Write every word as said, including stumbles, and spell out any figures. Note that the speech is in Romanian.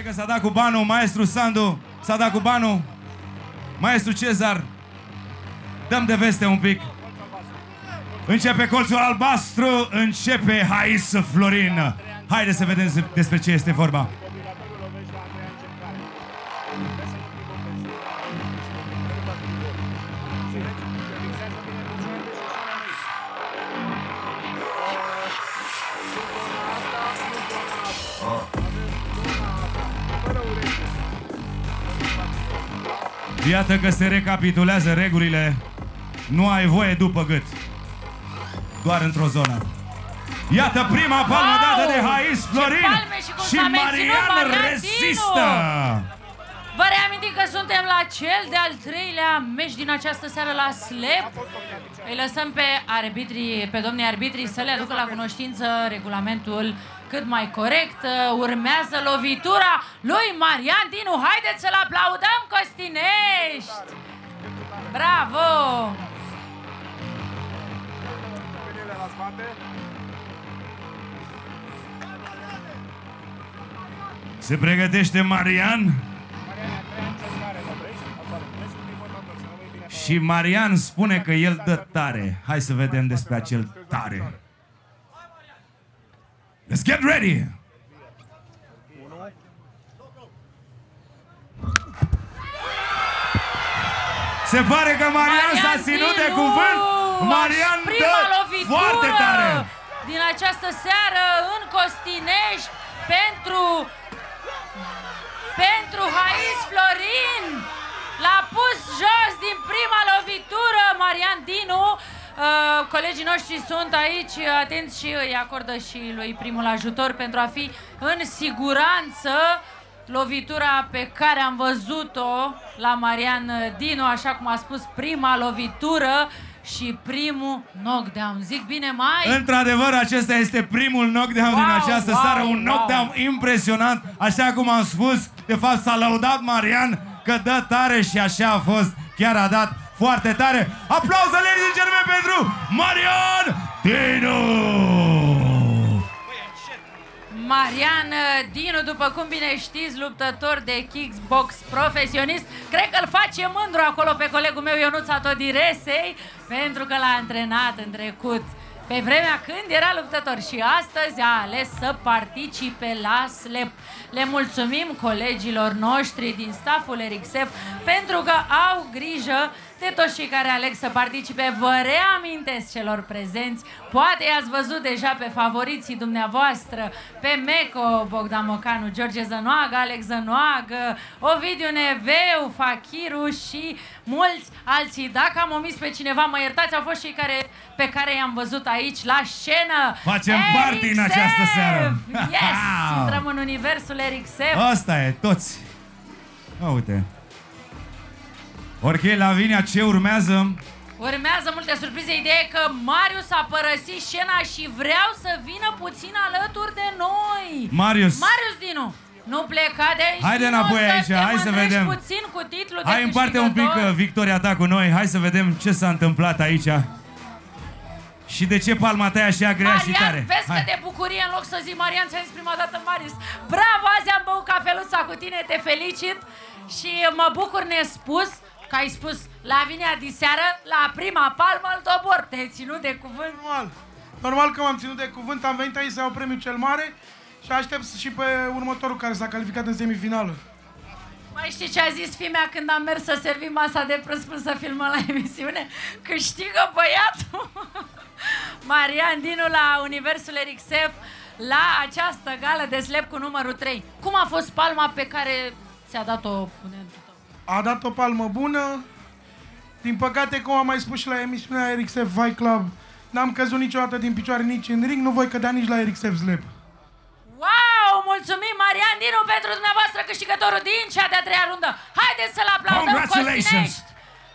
că s-a dat cu banul, maestru Sandu s-a dat cu banul, maestru Cezar, dăm de veste un pic. Începe colțul albastru, începe Hais Florin. Haideți să vedem despre ce este vorba. Iată că se recapitulează regulile. Nu ai voie după gât, doar într-o zonă. Iată prima palmă wow! dată de Hais Florin și, și Marian rezistă. Vă reamintim că suntem la cel de-al treilea meci din această seară la slep. Îi lăsăm pe arbitrii, pe domnii arbitrii să le aducă la cunoștință regulamentul cât mai corect. Urmează lovitura lui Marian Dinu. Haideți să-l aplaudăm, Costinești! Bravo! Se pregătește Marian. Și Marian spune că el dă tare. Hai să vedem despre acel tare. Let's get ready! Se pare că Marian s-a ținut de cuvânt. Marian dă foarte tare. Din această seară în Costinești pentru pentru Hais Florin. L-a pus jos din prima lovitură Marian Dinu. Uh, colegii noștri sunt aici atenți și îi acordă și lui primul ajutor pentru a fi în siguranță. Lovitura pe care am văzut-o la Marian Dinu, așa cum a spus, prima lovitură și primul knockdown. Zic bine, mai? Într-adevăr, acesta este primul knockdown wow, din această wow, seară, un knockdown wow. impresionant, așa cum am spus. De fapt, s-a lăudat Marian că dă tare și așa a fost. Chiar a dat foarte tare. Aplauze, ladies and gentlemen, pentru Marian Dinu! Marian Dinu, după cum bine știți, luptător de kickbox profesionist. Cred că îl face mândru acolo pe colegul meu Ionuț Atodiresei, pentru că l-a antrenat în trecut, pe vremea când era luptător, și astăzi a ales să participe la slep. Le mulțumim colegilor noștri din stafful Erixef pentru că au grijă de toți cei care aleg să participe. Vă reamintesc celor prezenți, poate i-ați văzut deja pe favoriții dumneavoastră, pe Meco, Bogdan Mocanu, George Zănoagă, Alex Zănoagă, Ovidiu Neveu, Fachiru și mulți alții. Dacă am omis pe cineva, mă iertați, au fost cei care, pe care i-am văzut aici la scenă. Facem party în această seară. Yes! Intrăm în universul Erixef. Asta e, toți. A, uite. Ok, Lavinia, ce urmează? Urmează multe surprize. Ideea e că Marius a părăsit scena și vreau să vină puțin alături de noi. Marius. Marius Dinu, nu pleca de aici. Haide înapoi aici, hai să vedem. Puțin cu titlul de hai, împarte un pic victoria ta cu noi. Hai să vedem ce s-a întâmplat aici. Și de ce palma ta e așa grea Marian, și tare? vezi hai. că de bucurie, în loc să zic Marian, ți-am zis prima dată Marius. Bravo, azi am băut cafeluța cu tine, te felicit. Și mă bucur nespus că ai spus Lavinia diseară, la prima palmă îl dobor. Te-ai ținut de cuvânt? Normal. Normal că m-am ținut de cuvânt, am venit aici să iau premiul cel mare și aștept și pe următorul care s-a calificat în semifinală. Mai știi ce a zis fimea când am mers să servim masa de prânz până să filmăm la emisiune? Câștigă băiatul! Marian Dinu la Universul Erixef, la această gală de slep cu numărul trei. Cum a fost palma pe care ți-a dat-o oponentul tău? A dat o palmă bună. Din păcate, cum am mai spus și la emisiunea Erixef Fight Club, n-am căzut niciodată din picioare nici în ring, nu voi cădea nici la Erixef Slep. Wow! Mulțumim, Marian Dinu, pentru dumneavoastră câștigătorul din cea de-a treia rundă. Haideți să-l aplaudăm, Costinești!